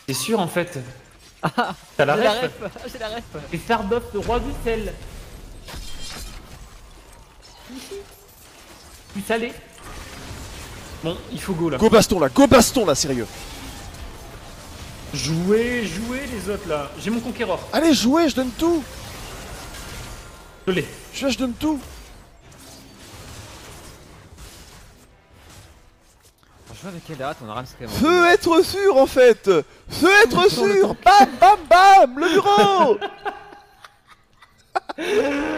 T'es sûr en fait? Ah, T'as la j'ai la ref? ref, j'ai la ref. Et Sardoff, le roi du sel. Du salé. Bon, il faut go là. Go baston là, sérieux. Jouez, jouez les autres là. J'ai mon conquérant. Allez, jouez, je donne tout. Je l'ai. Je suis là, je donne tout. Franchement, avec quelle hâte, on a ramassé quand même. Feu être sûr en fait. Feu être sûr. Bam bam bam. Le bureau.